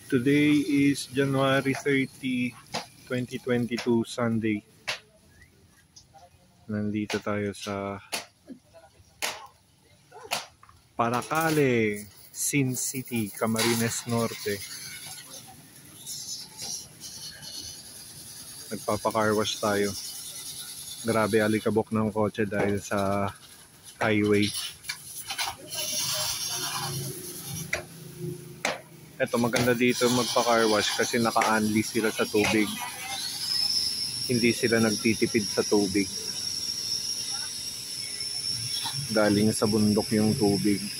Today is January 30, 2022, Sunday. Nandito tayo sa Paracale, Sin City, Camarines Norte. Nagpapa-car wash tayo. Grabe alikabok ng kotse dahil sa highway. Ito, maganda dito magpa-car wash kasi naka-unleash sila sa tubig. Hindi sila nagtitipid sa tubig. Galing sa bundok yung tubig.